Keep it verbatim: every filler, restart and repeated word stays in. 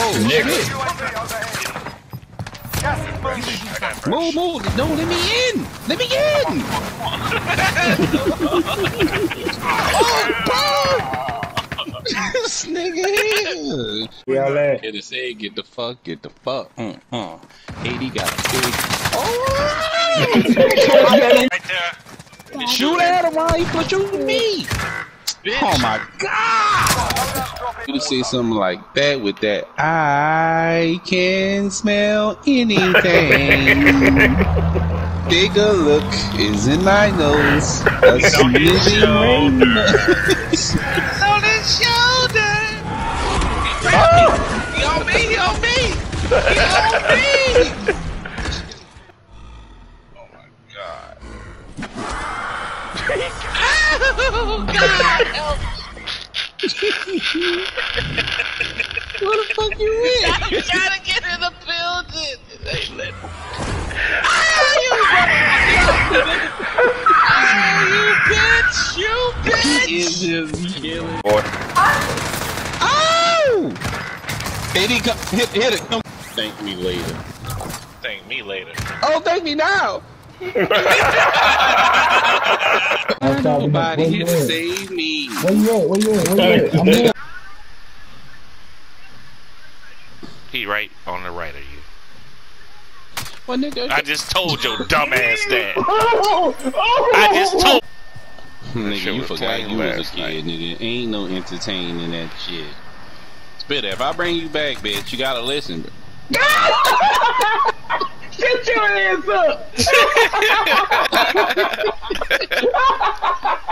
nigga. Move, move. No, let me in. Let me in. This nigga here. Y'all at? Hit his head, get the fuck, get the fuck. Mm, uh. eighty got a big. Oh! Right there. Shoot at him while he put you with me. Bitch. Oh my god! You say something like that with that. I can smell anything. Take a look, is in my nose. A sniffing rain. On his shoulder. He on me, he on me, he on me. Oh my god. Oh god, help. Where the fuck you in? I'm trying to get in the building. They let me. Ah, you Oh, you bitch! You bitch! He is just killing. Boy. Oh! Hit it, hit, hit it. Come. Thank me later. Thank me later. Oh, thank me now. Nobody here to save me. Where you at? Where you at? Where you at? I'm here. He right on the right of you. Well, nigga, I just told your dumbass that. I just told. Nigga, you forgot you was a kid, nigga. Ain't no entertaining that shit. Spitta, if I bring you back, bitch, you gotta listen. Get your hands up!